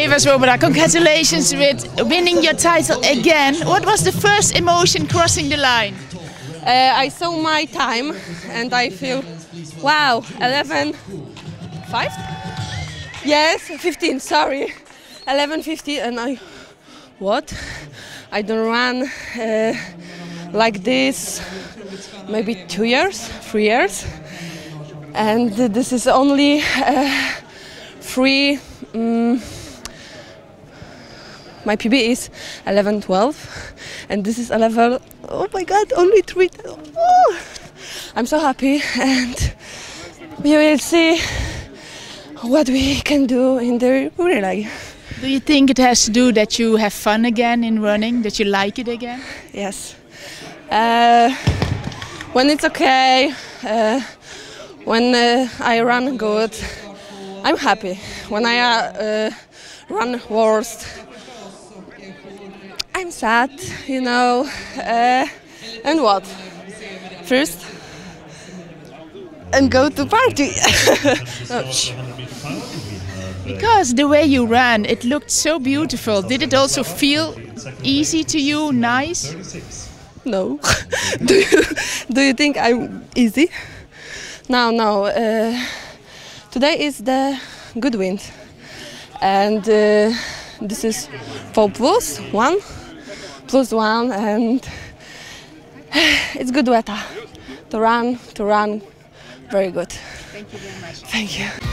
Eva Swoboda, congratulations with winning your title again. What was the first emotion crossing the line? I saw my time and I feel, wow, 11:5? Yes, 15, sorry. 11:50 and what? I don't run like this maybe 2 years, 3 years. And this is only my PB is 11:12 and this is a level, oh my god, only 3. Oh, I'm so happy and we will see what we can do in the relay. Do you think it has to do that you have fun again in running, that you like it again? Yes. When it's okay, when I run good, I'm happy. When I run worst, I'm sad, you know. And what? First, and go to party. Because the way you ran, it looked so beautiful. Did it also feel easy to you, nice? No. Do you think I'm easy? No. Today is the good wind, and this is 4 plus 1, and it's good weather to run. Very good. Thank you very much. Thank you.